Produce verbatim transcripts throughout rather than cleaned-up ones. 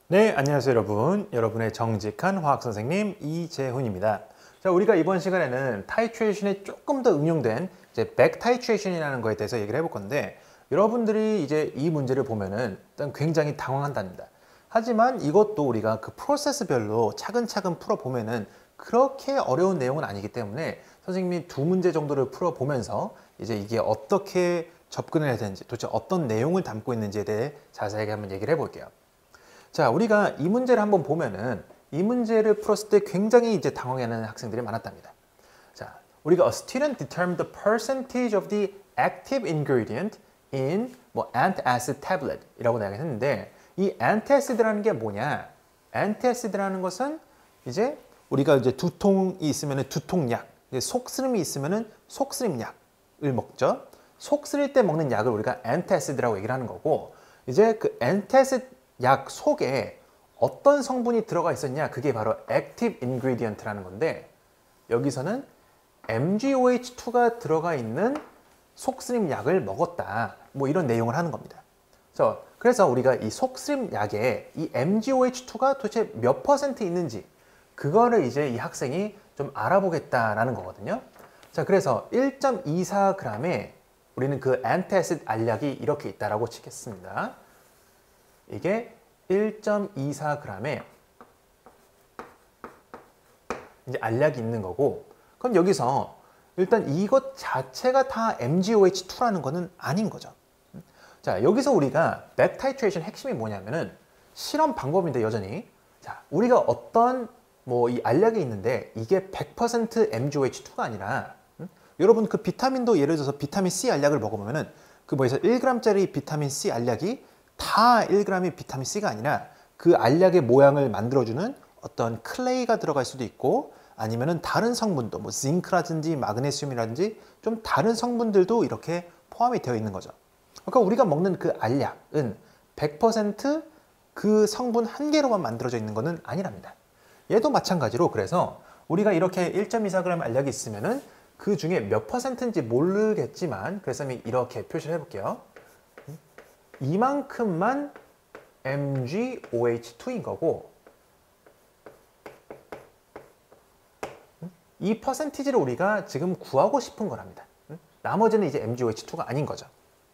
네, 안녕하세요 여러분. 여러분의 정직한 화학 선생님 이재훈입니다. 자, 우리가 이번 시간에는 타이트레이션에 조금 더 응용된 이제 백 타이트레이션이라는 거에 대해서 얘기를 해볼 건데, 여러분들이 이제 이 문제를 보면은 일단 굉장히 당황한답니다. 하지만 이것도 우리가 그 프로세스별로 차근차근 풀어보면은 그렇게 어려운 내용은 아니기 때문에 선생님이 두 문제 정도를 풀어보면서 이제 이게 어떻게 접근을 해야 되는지, 도대체 어떤 내용을 담고 있는지에 대해 자세하게 한번 얘기를 해볼게요. 자, 우리가 이 문제를 한번 보면은 이 문제를 풀었을 때 굉장히 이제 당황하는 학생들이 많았답니다. 자, 우리가 a student determined the percentage of the active ingredient in 뭐 antacid tablet 이라고 내가 했는데, 이 antacid라는 게 뭐냐? antacid라는 것은 이제 우리가 이제 두통이 있으면은 두통약, 속쓰림이 있으면은 속쓰림 약을 먹죠. 속쓰릴 때 먹는 약을 우리가 antacid라고 얘기를 하는 거고, 이제 그 antacid 약 속에 어떤 성분이 들어가 있었냐, 그게 바로 active ingredient라는 건데, 여기서는 엠지오에이치 투가 들어가 있는 속쓰림 약을 먹었다, 뭐 이런 내용을 하는 겁니다. 그래서 우리가 이 속쓰림 약에 이 엠지오에이치 투가 도대체 몇 퍼센트 있는지, 그거를 이제 이 학생이 좀 알아보겠다라는 거거든요. 자, 그래서 일 점 이사 그램에 우리는 그 antacid 알약이 이렇게 있다라고 치겠습니다. 이게 일 점 이사 그램에 이제 알약이 있는 거고, 그럼 여기서 일단 이것 자체가 다 엠지오에이치 투라는 거는 아닌 거죠. 자, 여기서 우리가 백 타이트레이션 핵심이 뭐냐면은 실험 방법인데, 여전히 자, 우리가 어떤 뭐 이 알약이 있는데 이게 백 퍼센트 엠지오에이치 투가 아니라, 음? 여러분 그 비타민도 예를 들어서 비타민 C 알약을 먹어보면은 그 뭐에서 일 그램짜리 비타민 C 알약이 다 일 그램이 비타민 C가 아니라 그 알약의 모양을 만들어주는 어떤 클레이가 들어갈 수도 있고, 아니면은 다른 성분도 뭐 징크라든지 마그네슘이라든지 좀 다른 성분들도 이렇게 포함이 되어 있는 거죠. 그러니까 우리가 먹는 그 알약은 백 퍼센트 그 성분 한 개로만 만들어져 있는 것은 아니랍니다. 얘도 마찬가지로, 그래서 우리가 이렇게 일 점 이사 그램 알약이 있으면은 그 중에 몇 퍼센트인지 모르겠지만, 그래서 이렇게 표시를 해볼게요. 이만큼만 엠지오에이치 투인 거고, 이 퍼센티지를 우리가 지금 구하고 싶은 거랍니다. 나머지는 이제 엠지오에이치 투가 아닌 거죠.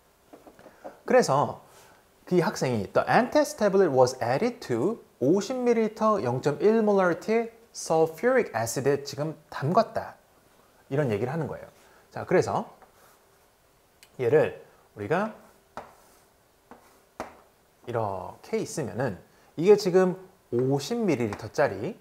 그래서 그 학생이 the antacid tablet was added to 오십 밀리리터 영 점 일 몰arity의 sulfuric acid에 지금 담갔다, 이런 얘기를 하는 거예요. 자, 그래서 얘를 우리가 이렇게 있으면은 이게 지금 오십 밀리리터짜리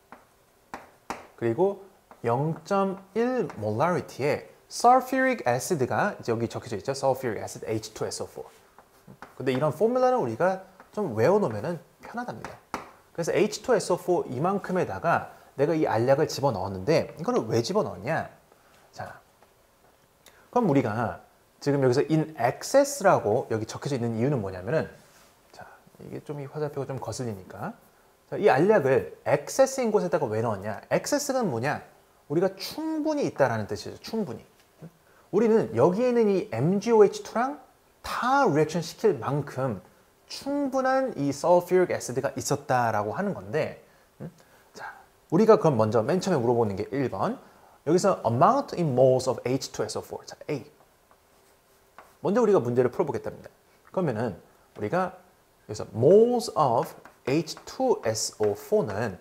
그리고 영 점 일 몰arity의 sulfuric acid가 이제 여기 적혀져 있죠. sulfuric acid 에이치 투 에스 오 사. 근데 이런 포뮬러는 우리가 좀 외워놓으면 편하답니다. 그래서 에이치 투 에스 오 사 이만큼에다가 내가 이 알약을 집어넣었는데, 이거를 왜 집어넣었냐? 자, 그럼 우리가 지금 여기서 in excess라고 여기 적혀져 있는 이유는 뭐냐면은, 자, 이게 좀 이 화살표가 좀 거슬리니까, 자, 이 알약을 excess인 곳에다가 왜 넣었냐? excess가 뭐냐? 우리가 충분히 있다라는 뜻이죠. 충분히. 우리는 여기에 있는 이 엠지오에이치 투랑 다 리액션 시킬 만큼 충분한 이 sulfuric acid가 있었다라고 하는 건데, 음? 자, 우리가 그럼 먼저 맨 처음에 물어보는 게 일 번. 여기서 amount in moles of 에이치 투 에스 오 사. 자, A. 먼저 우리가 문제를 풀어보겠답니다. 그러면은 우리가 여기서 moles of 에이치 투 에스 오 사는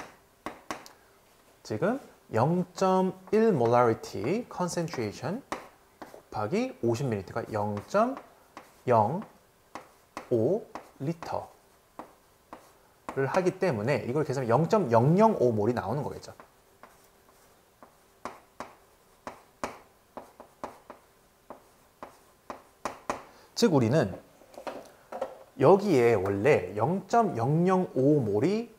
지금 영 점 일 molarity concentration 곱하기 오십 밀리리터가 영 점 영오 리터를 하기 때문에 이걸 계산하면 영 점 영영오 몰이 나오는 거겠죠. 즉 우리는 여기에 원래 영 점 영영오 몰이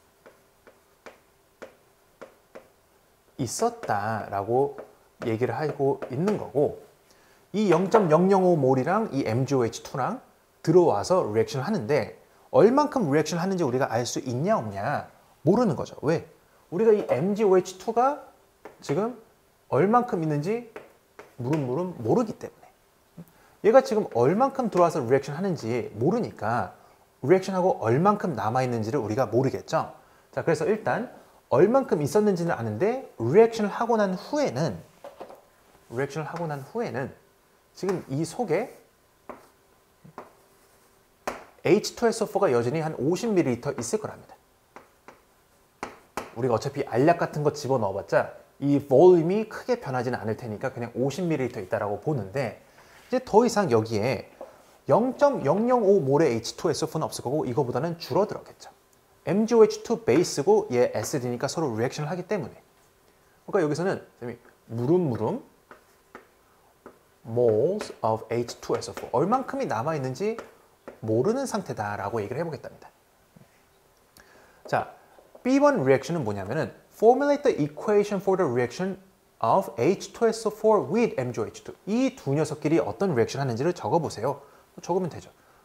있었다라고 얘기를 하고 있는 거고, 이 영 점 영영오 몰이랑 이 엠지오에이치 투랑 들어와서 리액션을 하는데, 얼만큼 리액션을 하는지 우리가 알 수 있냐 없냐 모르는 거죠. 왜? 우리가 이 엠지오에이치 투가 지금 얼만큼 있는지 무름무름 모르기 때문에. 얘가 지금 얼만큼 들어와서 리액션 하는지 모르니까 리액션하고 얼만큼 남아있는지를 우리가 모르겠죠. 자, 그래서 일단 얼만큼 있었는지는 아는데 리액션을 하고 난 후에는 리액션을 하고 난 후에는 지금 이 속에 에이치 투 에스 오 포가 여전히 한 오십 밀리리터 있을 거랍니다. 우리가 어차피 알약 같은 거 집어넣어봤자 이 볼륨이 크게 변하지는 않을 테니까 그냥 오십 밀리리터 있다라고 보는데 이제 더 이상 여기에 영 점 영영오 몰의 에이치 투 에스 오 포는 없을 거고 이거보다는 줄어들었겠죠. 엠 지 오 에이치 투 베이스고 얘 에시드니까 서로 리액션을 하기 때문에 그러니까 여기서는 무름무름 moles of 에이치 투 에스 오 포 얼만큼이 남아있는지 모르는 상태다라고 얘기를 해보겠답니다. 자, 비 원 리액션은 뭐냐면은 formulate the equation for the reaction of 에이치 투 에스 오 포 with 엠 지 오 에이치 투 이 두 녀석끼리 어떤 리액션 하는지를 적어보세요. 적으면 되죠.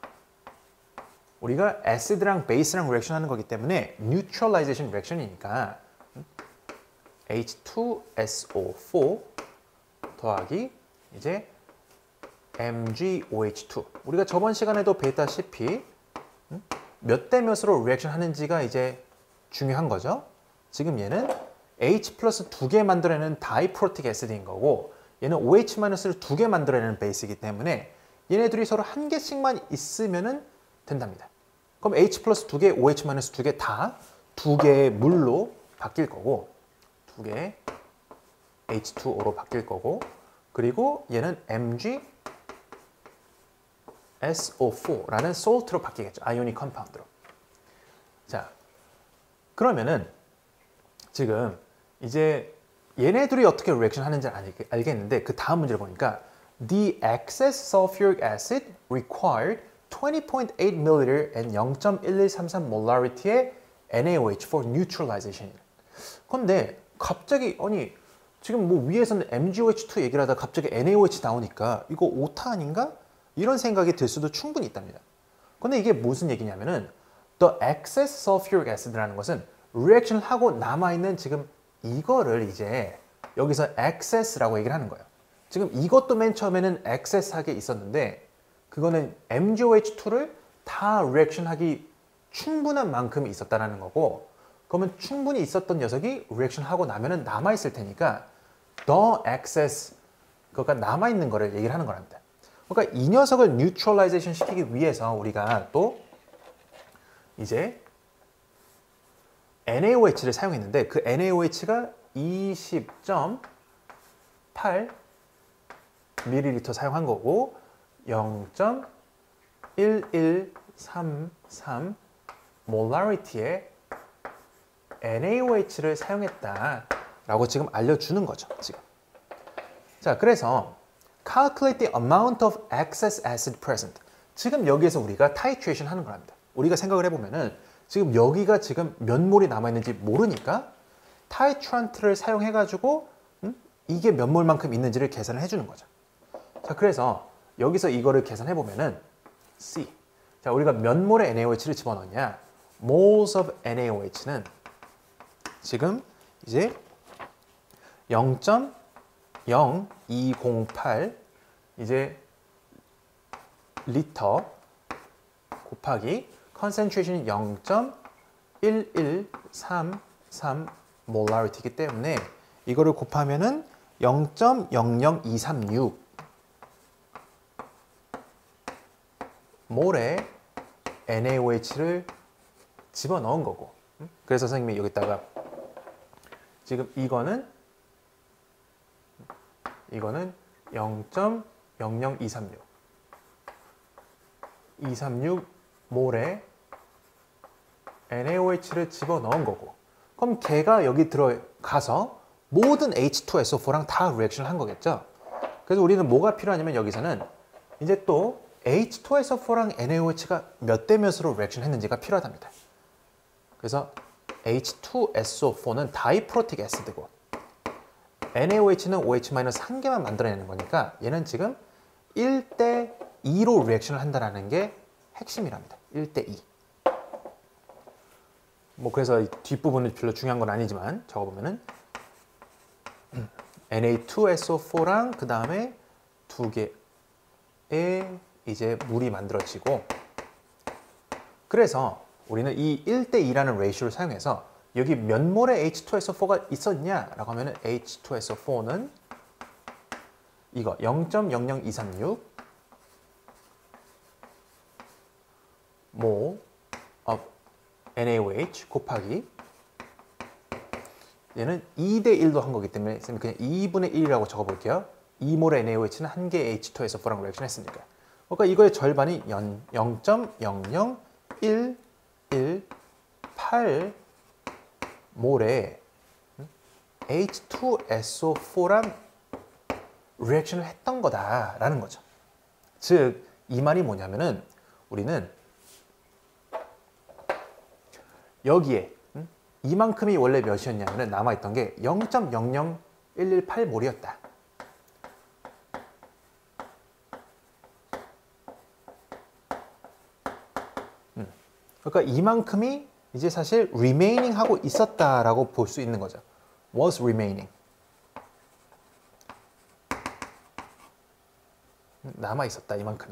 우리가 에시드랑 베이스랑 리액션 하는 거기 때문에 neutralization 리액션이니까 에이치 투 에스 오 포 더하기 이제 엠 지 오 에이치 투 우리가 저번 시간에도 뵀다시피 몇 대 몇으로 리액션 하는지가 이제 중요한 거죠. 지금 얘는 H 플러스 두 개 만들어내는 다이프로틱 애시드인 거고 얘는 오 에이치 마이너스를 두 개 만들어내는 베이스이기 때문에 얘네들이 서로 한 개씩만 있으면 된답니다. 그럼 H 플러스 두 개, 오 에이치 마이너스 두 개 다 두 개의 물로 바뀔 거고 두 개 에이치 투 오로 바뀔 거고 그리고 얘는 엠 지 에스 오 포라는 salt로 바뀌겠죠. 아이오닉 컴파운드로. 자, 그러면은 지금 이제 얘네들이 어떻게 리액션 하는지 알겠는데 그 다음 문제를 보니까 The excess sulfuric acid required 이십 점 팔 밀리리터 and 영 점 일일삼삼 molarity의 엔 에이 오 에이치 for neutralization. 근데 갑자기 아니 지금 뭐 위에서는 엠 지 오 에이치 투 얘기를 하다 갑자기 엔 에이 오 에이치 나오니까 이거 오타 아닌가? 이런 생각이 들 수도 충분히 있답니다. 근데 이게 무슨 얘기냐면은 the excess sulfuric acid라는 것은 리액션을 하고 남아있는 지금 이거를 이제 여기서 excess라고 얘기를 하는 거예요. 지금 이것도 맨 처음에는 excess하게 있었는데 그거는 엠 지 오 에이치 투를 다 리액션하기 충분한 만큼이 있었다는 거고 그러면 충분히 있었던 녀석이 리액션하고 나면은 남아있을 테니까 the excess 그가 남아있는 거를 얘기를 하는 거랍니다. 그러니까 이 녀석을 뉴트럴라이제이션 시키기 위해서 우리가 또 이제 엔 에이 오 에이치를 사용했는데 그 엔 에이 오 에이치가 이십 점 팔 밀리리터 사용한 거고 영 점 일일삼삼 몰라리티의 엔 에이 오 에이치를 사용했다라고 지금 알려주는 거죠. 지금. 자, 그래서 calculate the amount of excess acid present. 지금 여기에서 우리가 titration 하는 거랍니다. 우리가 생각을 해보면은 지금 여기가 지금 몇 몰이 남아있는지 모르니까 타이트란트를 사용해가지고 음? 이게 몇 몰만큼 있는지를 계산을 해주는 거죠. 자, 그래서 여기서 이거를 계산해보면은 C. 자, 우리가 몇 몰의 엔 에이 오 에이치를 집어넣냐? moles of 엔 에이 오 에이치는 지금 이제 영 점 영이공팔 이제 리터 곱하기 concentration이 영 점 일일삼삼 몰라리티이기 때문에 이거를 곱하면은 영 점 영영이삼육 몰의 엔 에이 오 에이치를 집어넣은 거고 그래서 선생님이 여기다가 지금 이거는 이거는 영 점 영영이삼육 이삼육 몰의 엔 에이 오 에이치를 집어넣은 거고 그럼 걔가 여기 들어가서 모든 에이치 투 에스 오 포랑 다 리액션을 한 거겠죠. 그래서 우리는 뭐가 필요하냐면 여기서는 이제 또 에이치 투 에스 오 포랑 엔 에이 오 에이치가 몇 대 몇으로 리액션 했는지가 필요하답니다. 그래서 에이치 투 에스 오 포는 다이프로틱 애시드고 엔 에이 오 에이치는 오 에이치 마이너스 한 개만 만들어내는 거니까 얘는 지금 일 대 이로 리액션을 한다는 게 핵심이랍니다. 일 대 이. 뭐 그래서 이 뒷부분은 별로 중요한 건 아니지만 적어보면은 엔 에이 투 에스 오 포랑 그 다음에 두 개의 이제 물이 만들어지고 그래서 우리는 이 일 대 이라는 레이쇼를 사용해서 여기 몇 몰의 에이치 투 에스 오 포가 있었냐라고 하면은 에이치 투 에스 오 포는 이거 영 점 영영이삼육 mol of 엔 에이 오 에이치 곱하기 얘는 이 대 일로 한 거기 때문에 그냥 이분의 일이라고 적어볼게요. 이 몰의 엔 에이 오 에이치는 한 개의 에이치 투 에스 오 포랑 리액션 했으니까. 그러니까 이거의 절반이 영 점 영영일일팔 몰의 에이치 투 에스 오 포란 리액션을 했던 거다라는 거죠. 즉, 이 말이 뭐냐면은 우리는 여기에 이만큼이 원래 몇이었냐면 남아있던 게 영 점 영영일일팔 몰이었다. 음. 그러니까 이만큼이 이제 사실 remaining 하고 있었다라고 볼 수 있는 거죠. was remaining. 남아있었다, 이만큼이.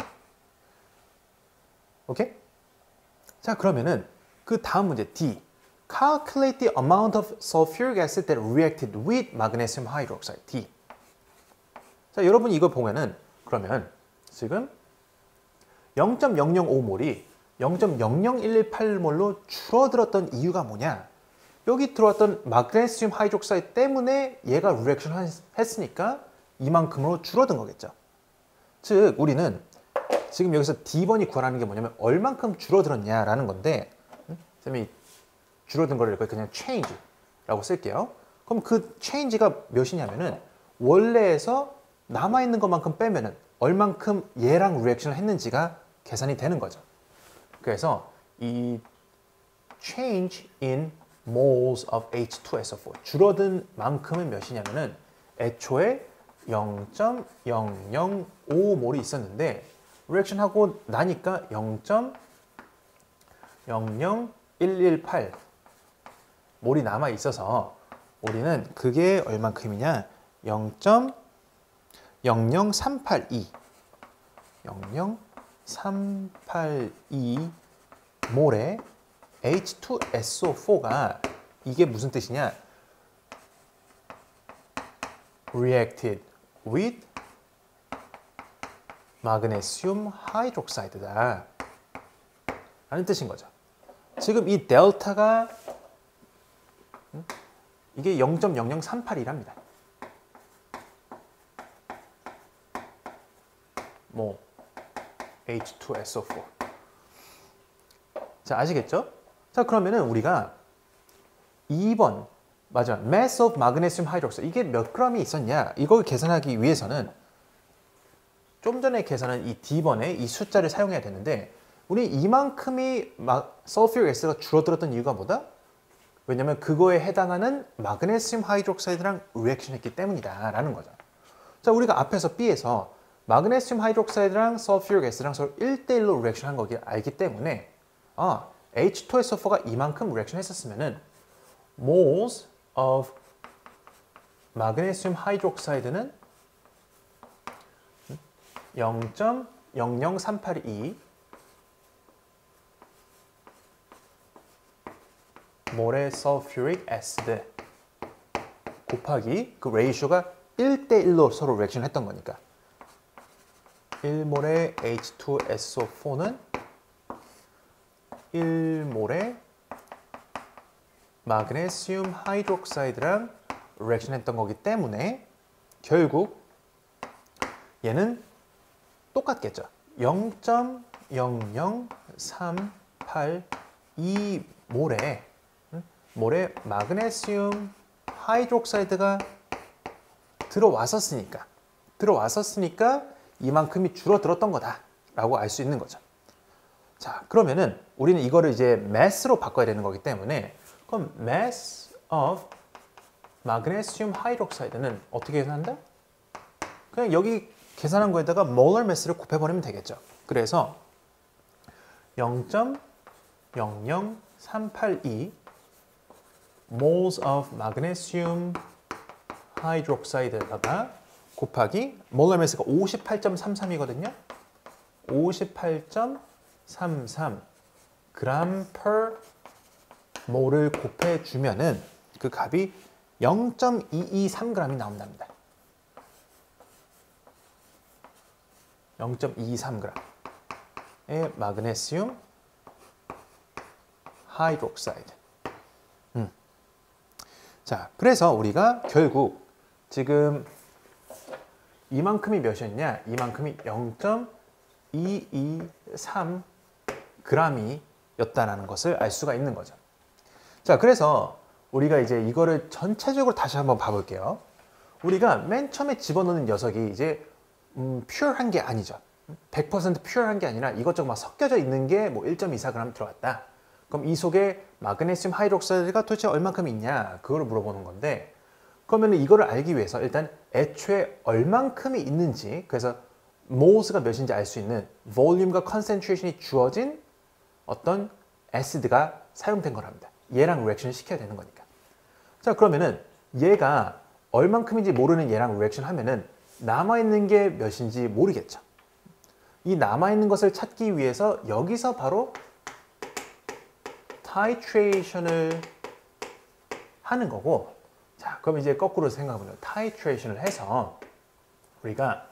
오케이? 자, 그러면은 그 다음 문제 D. Calculate the amount of sulfuric acid that reacted with magnesium hydroxide. D. 자, 여러분 이거 보면은 그러면 지금 영 점 영영오 몰이 영 점 영영일일팔 몰로 줄어들었던 이유가 뭐냐? 여기 들어왔던 마그네슘 하이드록사이드 때문에 얘가 리액션을 했으니까 이만큼으로 줄어든 거겠죠. 즉, 우리는 지금 여기서 D번이 구하라는 게 뭐냐면 얼만큼 줄어들었냐라는 건데 쌤이 줄어든 거를 그냥 change라고 쓸게요. 그럼 그 change가 몇이냐면은 원래에서 남아있는 것만큼 빼면은 얼만큼 얘랑 리액션을 했는지가 계산이 되는 거죠. 그래서 이 change in moles of 에이치 투 에스 오 포 줄어든 만큼은 몇이냐면은 애초에 영 점 영영오 몰이 있었는데 리액션 하고 나니까 영 점 영영일일팔 몰이 남아 있어서 우리는 그게 얼만큼이냐? 영 점 영영삼팔이 영영삼팔이 몰의 에이치 투 에스 오 포가 이게 무슨 뜻이냐? reacted with magnesium hydroxide다 라는 뜻인 거죠. 지금 이 델타가 이게 영 점 영영삼팔이랍니다. 뭐 에이치 투 에스 오 포. 자, 아시겠죠? 자, 그러면은 우리가 이 번 맞아, mass of magnesium hydroxide 이게 몇 g이 있었냐? 이걸 계산하기 위해서는 좀 전에 계산한 이 D번의 이 숫자를 사용해야 되는데 우리 이만큼이 설퓨릭 애시드가 줄어들었던 이유가 뭐다? 왜냐면 그거에 해당하는 마그네슘 하이드록사이드랑 리액션 했기 때문이다 라는 거죠. 자, 우리가 앞에서 B에서 마그네슘 하이드록사이드랑 설퓨릭 애시드랑 서로 일 대 일로 리액션 한 거기 알기 때문에 아, 에이치 투 에스 오 포가 이만큼 리액션 했었으면은 moles of magnesium hydroxide는 영 점 영영삼팔이 몰의 sulfuric acid 곱하기 그 레이쇼가 일 대 일로 서로 리액션 했던 거니까 일 몰의 에이치 투 에스 오 포는 일 몰의 마그네슘 하이드록사이드랑 리액션 했던 거기 때문에 결국 얘는 똑같겠죠. 영 점 영영삼팔이 몰의 몰의 마그네슘 하이드록사이드가 들어왔었으니까 들어왔었으니까 이만큼이 줄어들었던 거다라고 알 수 있는 거죠. 자, 그러면은 우리는 이거를 이제 mass로 바꿔야 되는 거기 때문에 그럼 mass of magnesium hydroxide는 어떻게 계산한다? 그냥 여기 계산한 거에다가 molar mass를 곱해버리면 되겠죠. 그래서 영 점 영영삼팔이 moles of magnesium hydroxide에다가 곱하기 molar mass가 오십팔 점 삼삼이거든요. 오십팔 점 삼삼 gram per 몰을 곱해주면은 그 값이 영 점 이이삼 g이 나온답니다. 영 점 이이삼 g의 마그네슘 하이드록사이드. 음. 자, 그래서 우리가 결국 지금 이만큼이 몇이었냐? 이만큼이 영 점 이이삼 g이 였다는 것을 알 수가 있는 거죠. 자, 그래서 우리가 이제 이거를 전체적으로 다시 한번 봐볼게요. 우리가 맨 처음에 집어넣는 녀석이 이제 음, 퓨어한 게 아니죠. 백 퍼센트 퓨어한 게 아니라 이것저것 막 섞여져 있는 게 뭐 일 점 이사 그램 들어갔다. 그럼 이 속에 마그네슘 하이드록사이드가 도대체 얼만큼 있냐? 그거를 물어보는 건데, 그러면 이거를 알기 위해서 일단 애초에 얼만큼이 있는지, 그래서 몰스가 몇인지 알 수 있는 볼륨과 컨센트레이션이 주어진 어떤 애시드가 사용된 거랍니다. 얘랑 리액션을 시켜야 되는 거니까. 자, 그러면은 얘가 얼만큼인지 모르는 얘랑 리액션 하면은 남아있는 게 몇인지 모르겠죠. 이 남아있는 것을 찾기 위해서 여기서 바로 타이트레이션을 하는 거고, 자, 그럼 이제 거꾸로 생각해보면 타이트레이션을 해서 우리가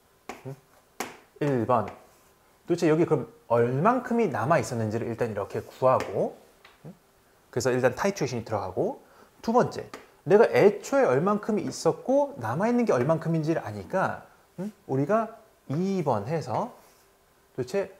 일 번 도대체 여기 그럼 얼만큼이 남아 있었는지를 일단 이렇게 구하고, 그래서 일단 타이트레이션이 들어가고, 두 번째, 내가 애초에 얼만큼이 있었고 남아있는 게 얼만큼인지를 아니까 우리가 이 번 해서 도대체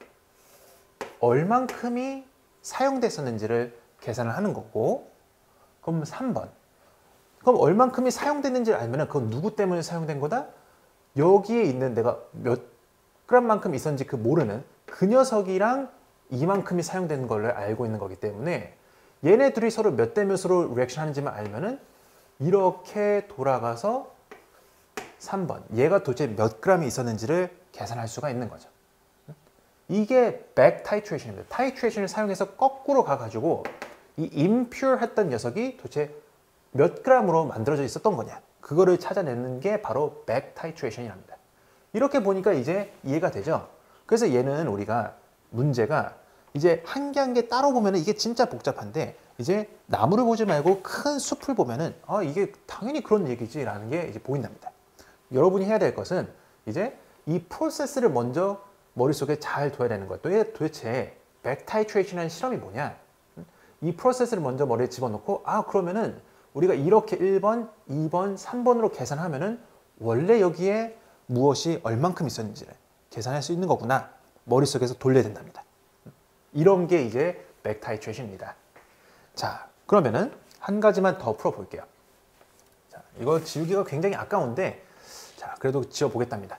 얼만큼이 사용됐었는지를 계산을 하는 거고, 그럼 삼 번, 그럼 얼만큼이 사용됐는지를 알면 그건 누구 때문에 사용된 거다? 여기에 있는 내가 몇 g만큼 있었는지 그 모르는 그 녀석이랑 이만큼이 사용되는 걸 알고 있는 거기 때문에 얘네 둘이 서로 몇 대 몇으로 리액션 하는지만 알면은 이렇게 돌아가서 삼 번, 얘가 도대체 몇 g이 있었는지를 계산할 수가 있는 거죠. 이게 백 타이트레이션입니다. 타이트레이션을 사용해서 거꾸로 가가지고 이 impure 했던 녀석이 도대체 몇 g으로 만들어져 있었던 거냐, 그거를 찾아내는 게 바로 백 타이트레이션이랍니다. 이렇게 보니까 이제 이해가 되죠. 그래서 얘는 우리가 문제가 이제 한 개 한 개 따로 보면 이게 진짜 복잡한데, 이제 나무를 보지 말고 큰 숲을 보면은 아, 이게 당연히 그런 얘기지 라는 게 이제 보인답니다. 여러분이 해야 될 것은 이제 이 프로세스를 먼저 머릿속에 잘 둬야 되는 거예요. 또 도대체 백 타이트레이션이라는 실험이 뭐냐, 이 프로세스를 먼저 머리에 집어넣고, 아, 그러면은 우리가 이렇게 일 번, 이 번, 삼 번으로 계산하면은 원래 여기에 무엇이 얼만큼 있었는지를 계산할 수 있는 거구나, 머릿속에서 돌려야 된답니다. 이런 게 이제 백 타이트레이션입니다. 자, 그러면은 한 가지만 더 풀어볼게요. 자, 이거 지우기가 굉장히 아까운데, 자, 그래도 지워보겠답니다.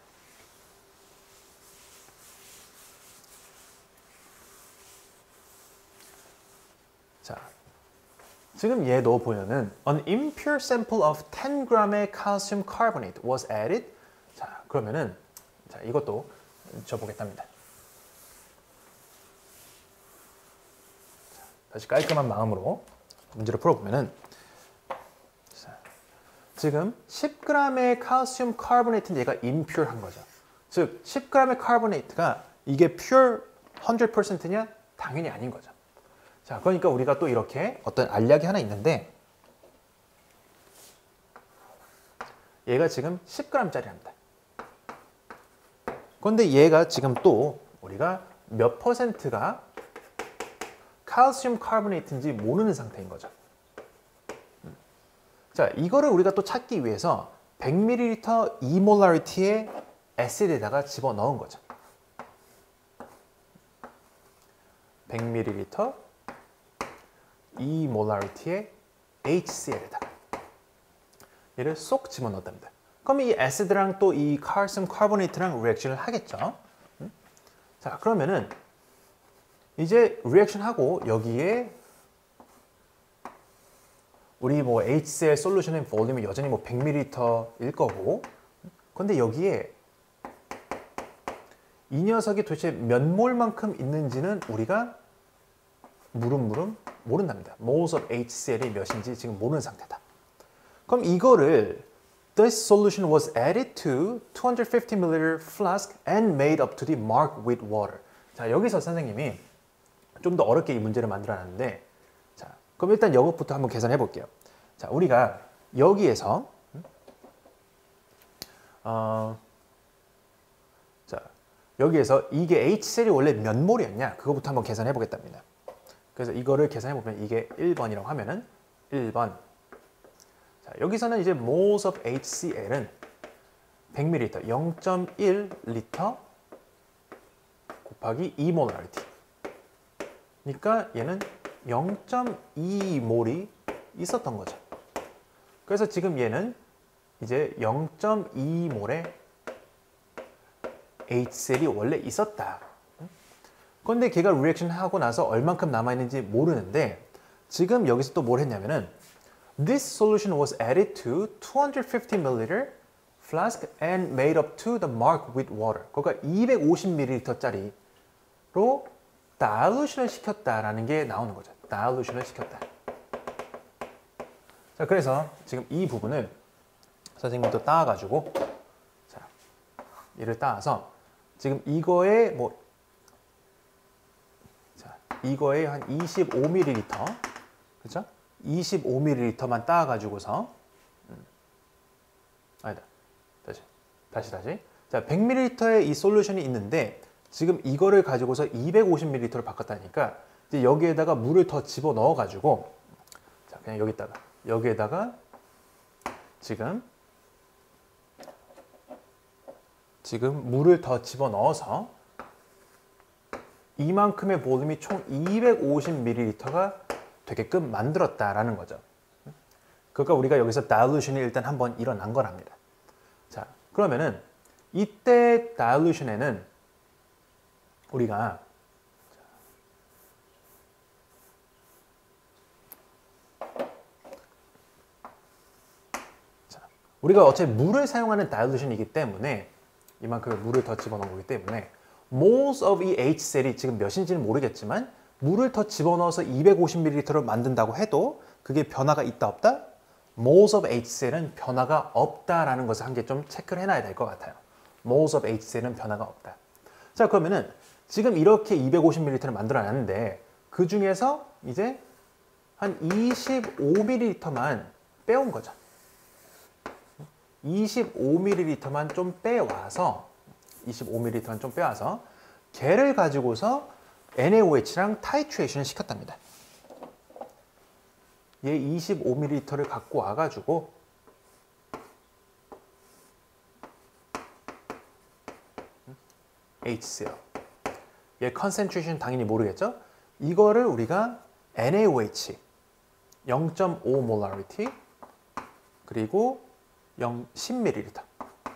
자, 지금 얘도 보면은 An impure sample of ten gram의 calcium carbonate was added. 자, 그러면은 자, 이것도 지워보겠답니다. 다시 깔끔한 마음으로 문제를 풀어보면은, 자, 지금 십 g의 칼슘 카보네이트는 얘가 impure한 거죠. 즉 십 g의 카보네이트가 이게 pure 백 퍼센트냐? 당연히 아닌 거죠. 자, 그러니까 우리가 또 이렇게 어떤 알약이 하나 있는데, 얘가 지금 십 g짜리랍니다. 그런데 얘가 지금 또 우리가 몇 퍼센트가 칼슘 카보네이트인지 모르는 상태인 거죠. 자, 이거를 우리가 또 찾기 위해서 백 밀리리터 이 몰라리티의 애시드에다가 집어넣은 거죠. 백 밀리리터 이 몰라리티의 에이치씨엘에다가 얘를 쏙 집어넣었답니다. 그럼 이 애시드랑 또 이 칼슘 카보네이트랑 리액션을 하겠죠. 자, 그러면은 이제 리액션하고 여기에 우리 뭐 에이치씨엘 솔루션의 볼륨이 여전히 뭐 백 밀리리터일 거고, 근데 여기에 이 녀석이 도대체 몇 몰만큼 있는지는 우리가 무름무름 모른답니다. moles of 에이치씨엘이 몇인지 지금 모르는 상태다. 그럼 이거를 This solution was added to two hundred fifty milliliter flask and made up to the mark with water. 자, 여기서 선생님이 좀 더 어렵게 이 문제를 만들어놨는데, 자, 그럼 일단 이것부터 한번 계산해 볼게요. 자, 우리가 여기에서 어, 자, 여기에서 이게 H셀이 원래 몇 몰이었냐? 그거부터 한번 계산해 보겠답니다. 그래서 이거를 계산해 보면 이게 일 번이라고 하면은 일 번. 자, 여기서는 이제 moles of HCl은 백 밀리리터 영 점 일 리터 곱하기 이 molarity. 그러니까 얘는 영 점 이 몰이 있었던 거죠. 그래서 지금 얘는 이제 영 점 이 몰의 H셀이 원래 있었다. 그런데 걔가 리액션 하고 나서 얼만큼 남아있는지 모르는데 지금 여기서 또 뭘 했냐면은 This solution was added to two hundred fifty milliliter flask and made up to the mark with water. 그러니까 이백오십 밀리리터짜리로 dilution을 시켰다라는 게 나오는 거죠. dilution을 시켰다. 자, 그래서 지금 이 부분을 선생님도 따가지고 자, 얘를 따서 지금 이거에 뭐 자, 이거에 한 이십오 밀리리터 그죠? 이십오 밀리리터만 따가지고서 음, 아니다. 다시 다시 다시. 자, 백 밀리리터의 이 솔루션이 있는데 지금 이거를 가지고서 이백오십 밀리리터로 바꿨다니까 이제 여기에다가 물을 더 집어 넣어 가지고 자, 그냥 여기다가 여기에다가 지금 지금 물을 더 집어 넣어서 이만큼의 볼륨이 총 이백오십 밀리리터가 되게끔 만들었다라는 거죠. 그러니까 우리가 여기서 dilution이 일단 한번 일어난 거랍니다. 자, 그러면은 이때 dilution에는 우리가 자, 우리가 어차피 물을 사용하는 dilution이기 때문에 이만큼의 물을 더 집어넣은 거기 때문에 moles of 이 H셀이 지금 몇인지는 모르겠지만 물을 더 집어넣어서 이백오십 밀리리터를 만든다고 해도 그게 변화가 있다 없다? moles of H셀은 변화가 없다라는 것을 한 개 좀 체크를 해놔야 될 것 같아요. moles of H셀은 변화가 없다. 자, 그러면은 지금 이렇게 이백오십 밀리리터를 만들어놨는데 그 중에서 이제 한 이십오 밀리리터만 빼온 거죠. 이십오 밀리리터만 좀 빼와서 이십오 밀리리터만 좀 빼와서 걔를 가지고서 엔에이오에이치랑 타이트레이션을 시켰답니다. 얘 이십오 밀리리터를 갖고 와가지고 에이치씨엘 얘 컨센트레이션 당연히 모르겠죠? 이거를 우리가 엔에이오에이치 영 점 오 molarity 그리고 십 밀리리터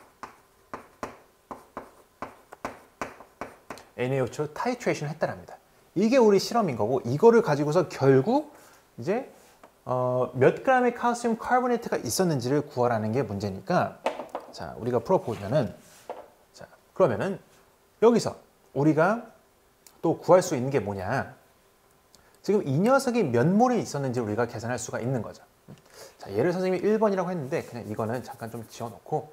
엔에이오에이치로 타이트레이션 했다랍니다. 이게 우리 실험인 거고 이거를 가지고서 결국 이제 어, 몇 그램의 칼슘 카보네이트가 있었는지를 구하라는 게 문제니까 자, 우리가 풀어보면은 자, 그러면은 여기서 우리가 또 구할 수 있는 게 뭐냐 지금 이 녀석이 몇 몰이 있었는지 우리가 계산할 수가 있는 거죠. 자, 얘를 선생님이 일 번이라고 했는데 그냥 이거는 잠깐 좀 지워놓고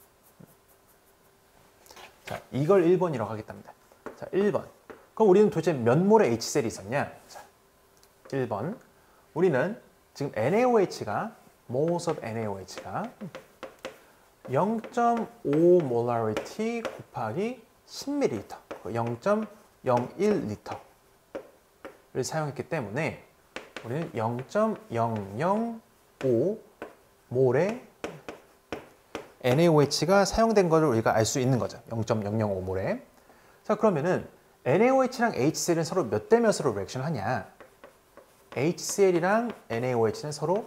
자, 이걸 일 번이라고 하겠답니다. 자, 일 번. 그럼 우리는 도대체 몇 몰의 H셀이 있었냐? 자, 일 번. 우리는 지금 엔에이오에이치가 moles of 엔에이오에이치가 영 점 오 molarity 곱하기 십 밀리리터, 영 점 영일 리터를 사용했기 때문에 우리는 영 점 영영오 몰의 엔에이오에이치가 사용된 것을 우리가 알 수 있는 거죠. 영 점 영영오 몰에. 자, 그러면은 엔에이오에이치랑 에이치씨엘은 서로 몇 대 몇으로 리액션을 하냐? 에이치씨엘이랑 엔에이오에이치는 서로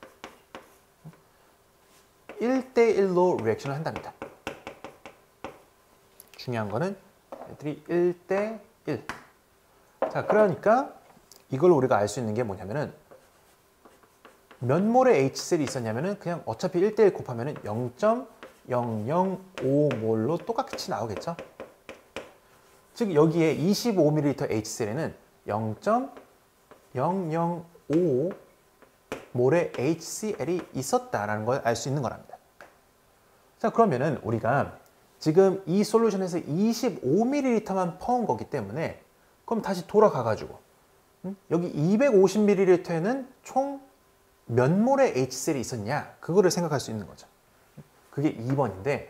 일 대 일로 리액션을 한답니다. 중요한 거는 애들이 일 대 일. 자, 그러니까 이걸 우리가 알 수 있는 게 뭐냐면은 몇 몰의 에이치씨엘이 있었냐면은 그냥 어차피 일 대 일 곱하면은 영 점 영영오 몰로 똑같이 나오겠죠? 즉 여기에 이십오 밀리리터 에이치씨엘에는 영 점 영영오 몰의 에이치씨엘이 있었다라는 걸 알 수 있는 거랍니다. 자, 그러면은 우리가 지금 이 솔루션에서 이십오 밀리리터만 퍼온 거기 때문에 그럼 다시 돌아가 가지고 음? 여기 이백오십 밀리리터에는 총 몇 몰의 에이치씨엘이 있었냐? 그거를 생각할 수 있는 거죠. 그게 이 번인데,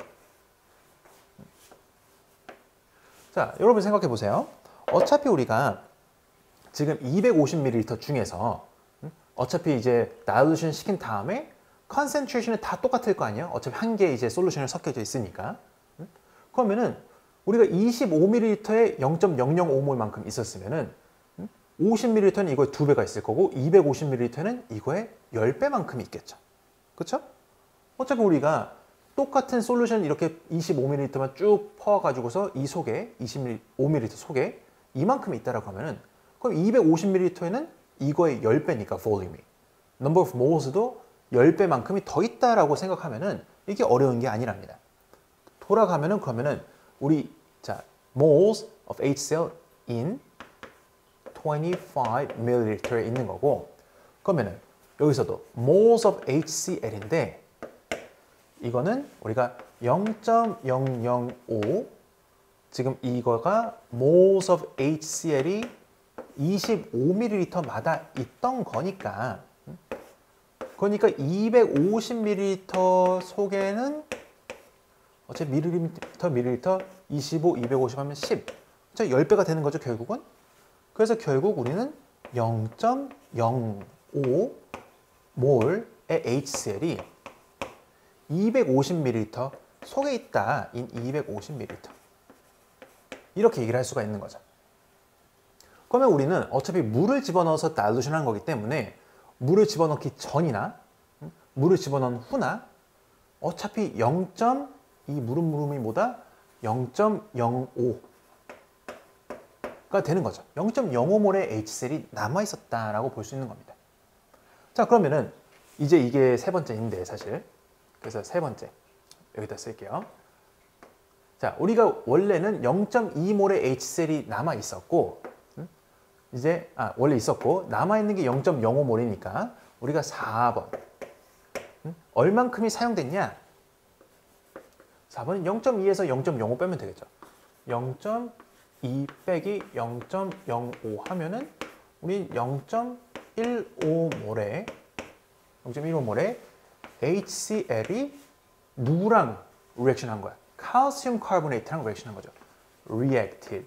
자, 여러분 생각해 보세요. 어차피 우리가 지금 이백오십 밀리리터 중에서 어차피 이제 다일루션 시킨 다음에 컨센트레이션은 다 똑같을 거 아니에요? 어차피 한 개의 이제 솔루션이 섞여져 있으니까. 그러면은 우리가 이십오 밀리리터에 영 점 영영오 몰만큼 있었으면은 오십 밀리리터는 이거의 두 배가 있을 거고 이백오십 밀리리터는 이거의 십 배만큼이 있겠죠. 그렇죠? 어차피 우리가 똑같은 솔루션 이렇게 이십오 밀리리터만 쭉 퍼가지고서 이 속에 이십오 밀리리터 속에 이만큼 있다라고 하면은 그럼 이백오십 밀리리터에는 이거의 십 배니까 볼륨이 number of moles도 십 배만큼이 더 있다라고 생각하면은 이게 어려운 게 아니랍니다. 돌아가면은 그러면은 우리 자 moles of 에이치씨엘 in 이십오 밀리리터에 있는 거고 그러면은 여기서도 moles of 에이치씨엘인데 이거는 우리가 영 점 영영오 지금 이거가 moles of 에이치씨엘이 이십오 밀리리터마다 있던 거니까 그러니까 이백오십 밀리리터 속에는 어차피 밀리리터 밀리리터 이십오, 이백오십 하면 십 십 배가 되는 거죠 결국은. 그래서 결국 우리는 영 점 영오 몰의 에이치씨엘이 이백오십 밀리리터 속에 있다. 인 이백오십 밀리리터 이렇게 얘기를 할 수가 있는 거죠. 그러면 우리는 어차피 물을 집어넣어서 다일루션 하는 거기 때문에 물을 집어넣기 전이나 물을 집어넣은 후나 어차피 영. 이 물음 물음이 뭐다? 영 점 영오가 되는 거죠. 영 점 영오 몰의 에이치씨엘이 남아 있었다라고 볼 수 있는 겁니다. 자, 그러면은 이제 이게 세 번째인데 사실 그래서 세 번째 여기다 쓸게요. 자, 우리가 원래는 영 점 이 몰의 에이치씨엘이 남아 있었고 이제 아 원래 있었고 남아 있는 게 영 점 영오 몰이니까 우리가 사 번 음? 얼만큼이 사용됐냐? 사 번은 영 점 이에서 영 점 영오 빼면 되겠죠. 영 점 이 빼기 영 점 영오 하면은 우리 영 점 일오 몰의 영 점 일오 몰의 에이치씨엘이 누구랑 리액션 한 거야? 칼슘 카보네이트랑 리액션 한 거죠. reacted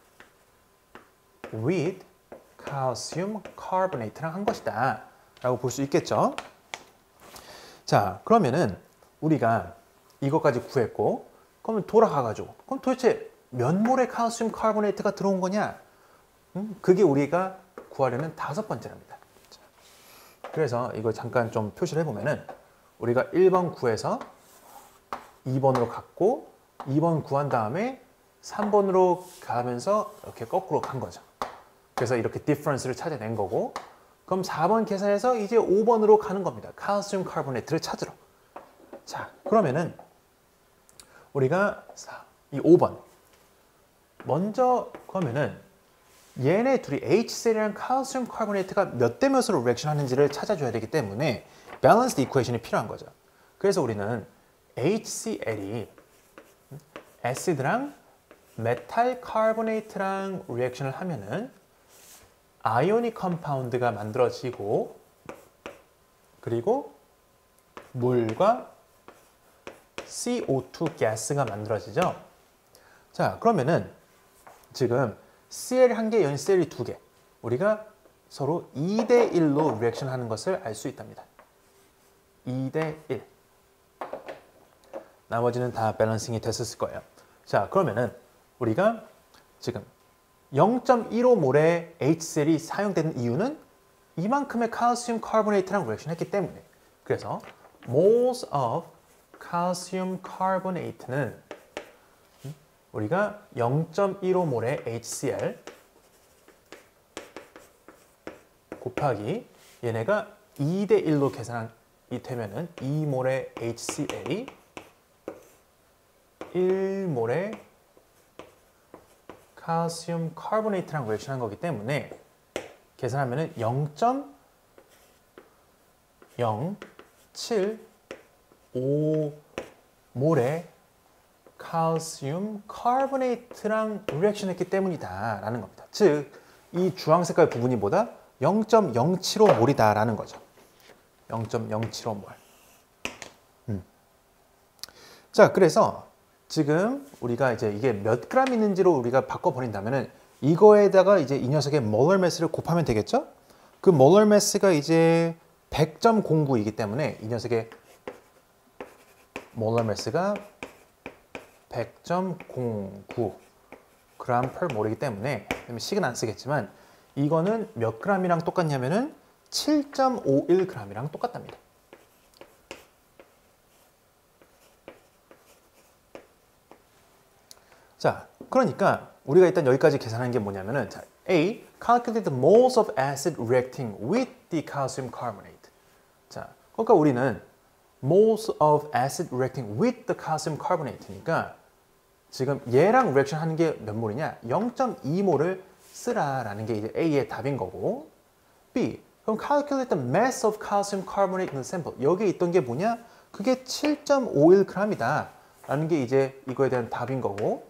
with calcium carbonate랑 한 것이다 라고 볼 수 있겠죠. 자, 그러면은 우리가 이것까지 구했고 그러면 돌아가가지고 그럼 도대체 몇 몰의 칼슘 카보네이트가 들어온 거냐? 음, 그게 우리가 구하려는 다섯 번째랍니다. 자, 그래서 이거 잠깐 좀 표시를 해보면은 우리가 일 번 구해서 이 번으로 갔고 이 번 구한 다음에 삼 번으로 가면서 이렇게 거꾸로 간 거죠. 그래서 이렇게 디퍼런스를 찾아낸 거고 그럼 사 번 계산해서 이제 오 번으로 가는 겁니다. 칼슘 카보네이트를 찾으러. 자, 그러면은 우리가 이 오 번 먼저 그러면은 얘네 둘이 에이치씨엘이랑 칼슘 카보네이트가 몇 대 몇으로 리액션 하는지를 찾아줘야 되기 때문에 밸런스드 이퀘이션이 필요한 거죠. 그래서 우리는 에이치씨엘이 애시드랑 메탈 카보네이트랑 리액션을 하면은 아이오닉 컴파운드가 만들어지고 그리고 물과 씨오 투 가스가 만들어지죠. 자, 그러면은 지금 씨엘 한 개, 연씨엘이 두 개. 우리가 서로 이 대 일로 리액션 하는 것을 알 수 있답니다. 이 대 일. 나머지는 다 밸런싱이 됐었을 거예요. 자, 그러면은 우리가 지금 영 점 일오 몰의 에이치씨엘이 사용되는 이유는 이만큼의 칼슘 카보네이트랑 리액션 했기 때문에 그래서 moles of calcium carbonate는 우리가 영 점 일오 몰의 에이치씨엘 곱하기 얘네가 이 대 일로 계산이 되면은 이 몰의 에이치씨엘이 일 몰의 칼슘 카보네이트랑 리액션 한 거기 때문에 계산하면은 영 점 영칠오 몰의 칼슘 카보네이트랑 리액션 했기 때문이다 라는 겁니다. 즉, 이 주황색깔 부분이 뭐다? 영 점 영칠오 몰이다라는 거죠. 영 점 영칠오 몰. 음. 자, 그래서 지금 우리가 이제 이게 몇 그램 있는지로 우리가 바꿔버린다면은 이거에다가 이제 이 녀석의 몰럴 매스를 곱하면 되겠죠? 그 몰럴 매스가 이제 백 점 공구이기 때문에 이 녀석의 몰럴 매스가 백 점 공구 그램 per 몰이기 때문에 식은 안 쓰겠지만 이거는 몇 그램이랑 똑같냐면은 칠 점 오일 그램이랑 똑같답니다. 자, 그러니까 우리가 일단 여기까지 계산한 게 뭐냐면은 자, A. Calculate the moles of acid reacting with the calcium carbonate. 자, 그러니까 우리는 moles of acid reacting with the calcium carbonate니까 지금 얘랑 리액션 하는 게 몇 몰이냐? 영 점 이 몰을 쓰라라는 게 이제 A의 답인 거고 B. 그럼 calculate the mass of calcium carbonate in the sample. 여기에 있던 게 뭐냐? 그게 칠 점 오일 그램이다 라는 게 이제 이거에 대한 답인 거고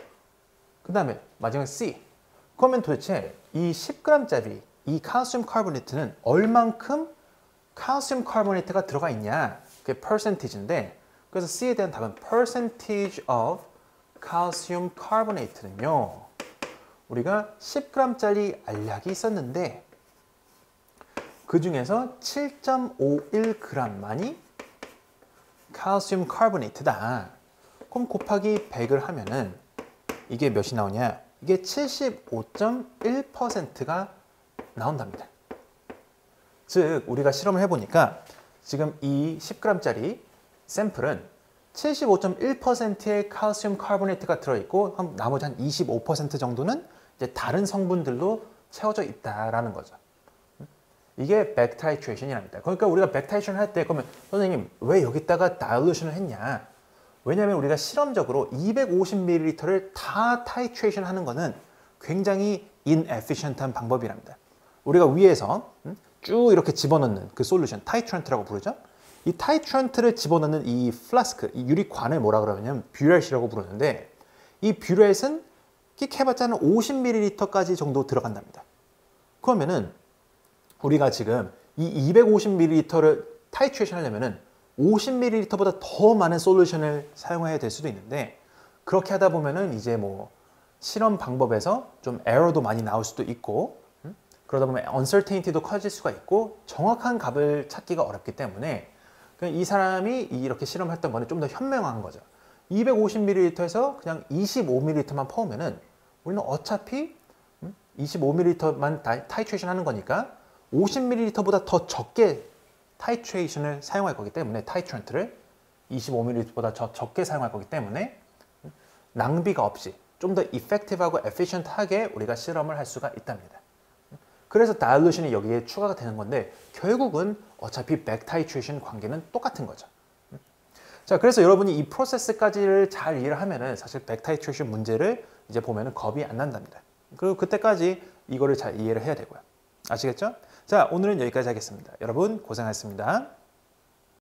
그 다음에 마지막 C. 그러면 도대체 이 십 그램짜리 이 칼슘 카보네이트는 얼만큼 칼슘 카보네이트가 들어가 있냐? 그게 percentage인데 그래서 C에 대한 답은 percentage of calcium carbonate는요. 우리가 십 그램짜리 알약이 있었는데 그 중에서 칠 점 오일 그램만이 칼슘 카보네이트다. 그럼 곱하기 백을 하면은 이게 몇이 나오냐? 이게 칠십오 점 일 퍼센트가 나온답니다. 즉 우리가 실험을 해보니까 지금 이 십 그램짜리 샘플은 칠십오 점 일 퍼센트의 칼슘 카보네이트가 들어있고 나머지 한 이십오 퍼센트 정도는 이제 다른 성분들로 채워져 있다라는 거죠. 이게 백타이트레이션이랍니다. 그러니까 우리가 백타이트레이션 할 때 그러면 선생님 왜 여기다가 다일루션을 했냐? 왜냐하면 우리가 실험적으로 이백오십 밀리리터를 다 타이트레이션 하는 거는 굉장히 inefficient한 방법이랍니다. 우리가 위에서 쭉 이렇게 집어넣는 그 솔루션, 타이트런트라고 부르죠. 이 타이트런트를 집어넣는 이 플라스크, 이 유리관을 뭐라 그러냐면 뷰렛이라고 부르는데 이 뷰렛은 해봤자 한 오십 밀리리터까지 정도 들어간답니다. 그러면은 우리가 지금 이 이백오십 밀리리터를 타이트레이션 하려면은 오십 밀리리터보다 더 많은 솔루션을 사용해야 될 수도 있는데 그렇게 하다 보면은 이제 뭐 실험 방법에서 좀 에러도 많이 나올 수도 있고 음? 그러다 보면 uncertainty도 커질 수가 있고 정확한 값을 찾기가 어렵기 때문에 이 사람이 이렇게 실험했던 거는 좀 더 현명한 거죠. 이백오십 밀리리터에서 그냥 이십오 밀리리터만 퍼오면은 우리는 어차피 이십오 밀리리터만 타이트레이션 하는 거니까 오십 밀리리터보다 더 적게 타이트레이션을 사용할 거기 때문에 타이트런트를 이십오 밀리리터보다 더 적게 사용할 거기 때문에 낭비가 없이 좀 더 이펙티브하고 에피션트하게 우리가 실험을 할 수가 있답니다. 그래서 다일루션이 여기에 추가가 되는 건데 결국은 어차피 백타이트레이션 관계는 똑같은 거죠. 자, 그래서 여러분이 이 프로세스까지를 잘 이해를 하면은 사실 백타이트레이션 문제를 이제 보면은 겁이 안 난답니다. 그리고 그때까지 이거를 잘 이해를 해야 되고요. 아시겠죠? 자, 오늘은 여기까지 하겠습니다. 여러분 고생하셨습니다.